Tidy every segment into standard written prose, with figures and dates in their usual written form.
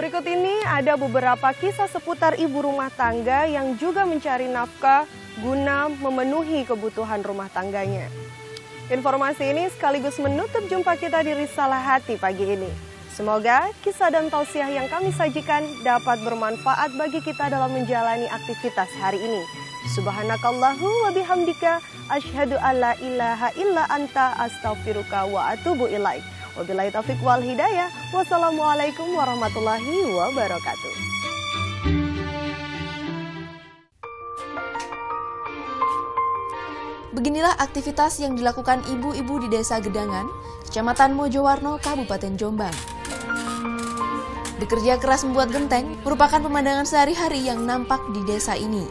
Berikut ini ada beberapa kisah seputar ibu rumah tangga yang juga mencari nafkah guna memenuhi kebutuhan rumah tangganya. Informasi ini sekaligus menutup jumpa kita di Risalah Hati pagi ini. Semoga kisah dan tausiah yang kami sajikan dapat bermanfaat bagi kita dalam menjalani aktivitas hari ini. Subhanakallahu wa bihamdika asyhadu alla ilaha illa anta astaghfiruka wa atubu ilaik. Wabillahi taufiq wal hidayah. Wassalamualaikum warahmatullahi wabarakatuh. Beginilah aktivitas yang dilakukan ibu-ibu di Desa Gedangan, Kecamatan Mojowarno, Kabupaten Jombang. Bekerja keras membuat genteng merupakan pemandangan sehari-hari yang nampak di desa ini.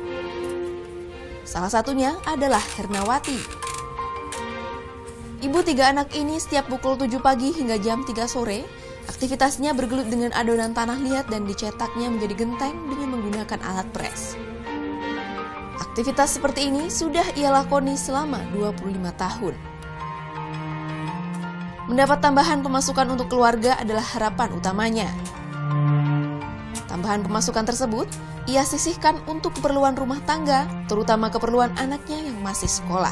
Salah satunya adalah Hernawati. Ibu 3 anak ini setiap pukul 7 pagi hingga jam 3 sore, aktivitasnya bergelut dengan adonan tanah liat dan dicetaknya menjadi genteng dengan menggunakan alat pres. Aktivitas seperti ini sudah ia lakoni selama 25 tahun. Mendapat tambahan pemasukan untuk keluarga adalah harapan utamanya. Tambahan pemasukan tersebut ia sisihkan untuk keperluan rumah tangga, terutama keperluan anaknya yang masih sekolah.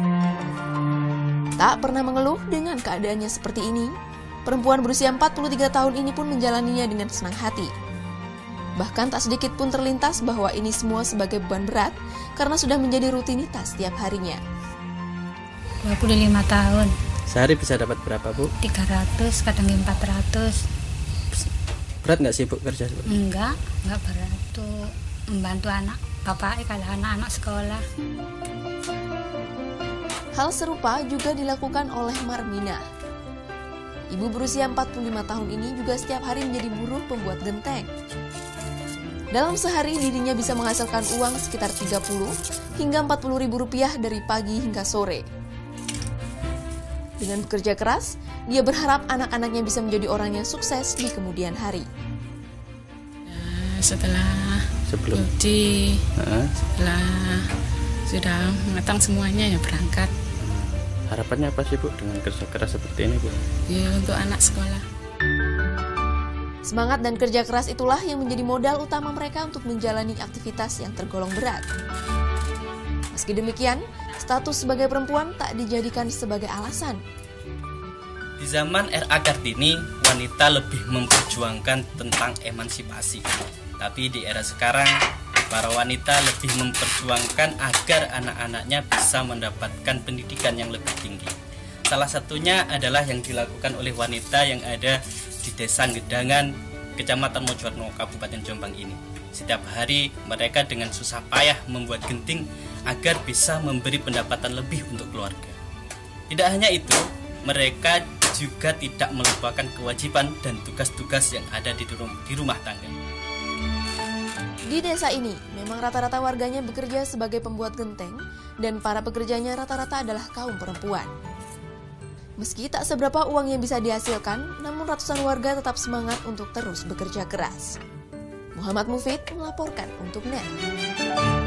Tak pernah mengeluh dengan keadaannya seperti ini, perempuan berusia 43 tahun ini pun menjalaninya dengan senang hati. Bahkan tak sedikit pun terlintas bahwa ini semua sebagai beban berat karena sudah menjadi rutinitas setiap harinya. 25 tahun. Sehari bisa dapat berapa, Bu? 300, kadang 400. Berat nggak sih, Bu, kerja seperti ini? Enggak berat. Tuh membantu anak, bapak kalau anak-anak sekolah. Hal serupa juga dilakukan oleh Marmina. Ibu berusia 45 tahun ini juga setiap hari menjadi buruh pembuat genteng. Dalam sehari dirinya bisa menghasilkan uang sekitar 30 hingga 40 ribu rupiah dari pagi hingga sore. Dengan bekerja keras, dia berharap anak-anaknya bisa menjadi orang yang sukses di kemudian hari. Setelah cuci, setelah sudah matang semuanya ya berangkat. Harapannya apa sih, Bu, dengan kerja keras seperti ini, Bu? Ya, untuk anak sekolah. Semangat dan kerja keras itulah yang menjadi modal utama mereka untuk menjalani aktivitas yang tergolong berat. Meski demikian, status sebagai perempuan tak dijadikan sebagai alasan. Di zaman era Kartini, wanita lebih memperjuangkan tentang emansipasi. Tapi di era sekarang, para wanita lebih memperjuangkan agar anak-anaknya bisa mendapatkan pendidikan yang lebih tinggi. Salah satunya adalah yang dilakukan oleh wanita yang ada di Desa Gedangan, Kecamatan Mojowarno, Kabupaten Jombang ini. Setiap hari mereka dengan susah payah membuat genting agar bisa memberi pendapatan lebih untuk keluarga. Tidak hanya itu, mereka juga tidak melupakan kewajiban dan tugas-tugas yang ada di rumah tangga. Di desa ini, memang rata-rata warganya bekerja sebagai pembuat genteng dan para pekerjanya rata-rata adalah kaum perempuan. Meski tak seberapa uang yang bisa dihasilkan, namun ratusan warga tetap semangat untuk terus bekerja keras. Muhammad Mufid melaporkan untuk NET.